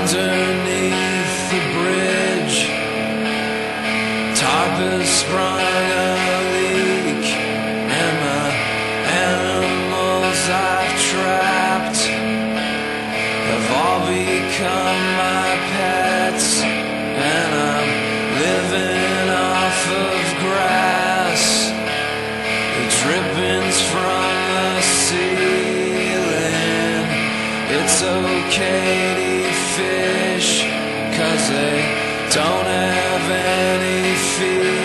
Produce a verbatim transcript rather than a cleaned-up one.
underneath the bridge. Tarp has sprung a leak, and my animals I've trapped have all become my pets, and I'm living off of grass, the drippings from the ceiling. It's okay to eat fish, 'cause they don't have any fear.